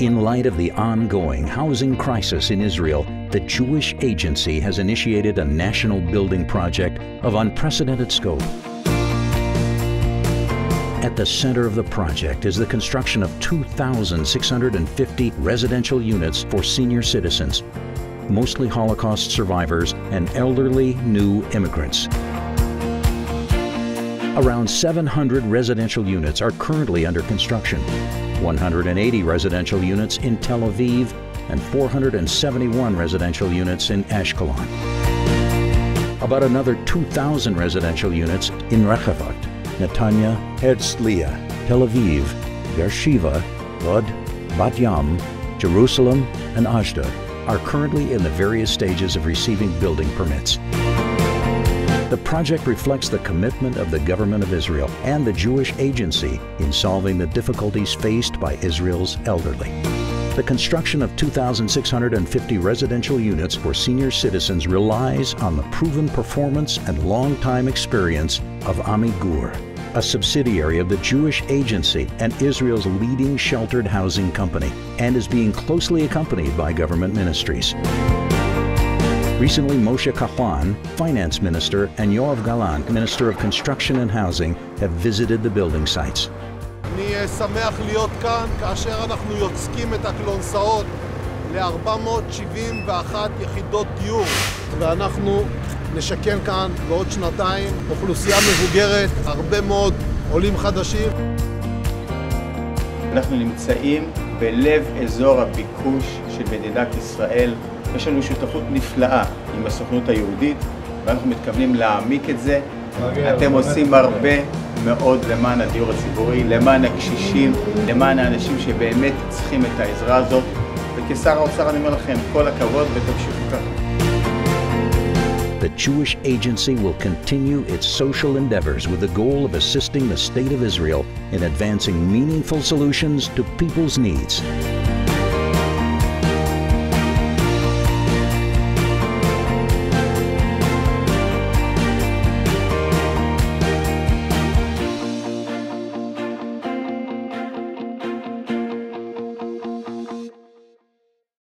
In light of the ongoing housing crisis in Israel, the Jewish Agency has initiated a national building project of unprecedented scope. At the center of the project is the construction of 2,650 residential units for senior citizens, mostly Holocaust survivors and elderly new immigrants. Around 700 residential units are currently under construction, 180 residential units in Tel Aviv and 471 residential units in Ashkelon. About another 2,000 residential units in Rehovot, Netanya, Herzliya, Tel Aviv, Beersheva, Lod, Bat Yam, Jerusalem, and Ashdod are currently in the various stages of receiving building permits. The project reflects the commitment of the government of Israel and the Jewish Agency in solving the difficulties faced by Israel's elderly. The construction of 2,650 residential units for senior citizens relies on the proven performance and long-time experience of Amigour, a subsidiary of the Jewish Agency and Israel's leading sheltered housing company, and is being closely accompanied by government ministries. Recently, Moshe Kahlan, Finance Minister, and Yoav Gallant, Minister of Construction and Housing, have visited the building sites. אני שמח להיות כאן כאשר אנחנו יוצקים את הכלונסאות ל-471 יחידות דיור, ואנחנו נשכן כאן בעוד שנתיים אוכלוסייה מבוגרת, הרבה מאוד עולים חדשים. אנחנו נמצאים בלב אזור הביקוש של מדינת ישראל. יש לנו שותפות נפלאה עם הסוכנות היהודית, ואנחנו מתכוונים להעמיק את זה. אתם עושים הרבה מאוד למען הדיור הציבורי, למען הקשישים, למען האנשים שבאמת צריכים את העזרה הזאת. וכשר האוצר אני אומר לכם, כל הכבוד ותמשיכו ככה. The Jewish Agency will continue its social endeavors with the goal of assisting the State of Israel in advancing meaningful solutions to people's needs.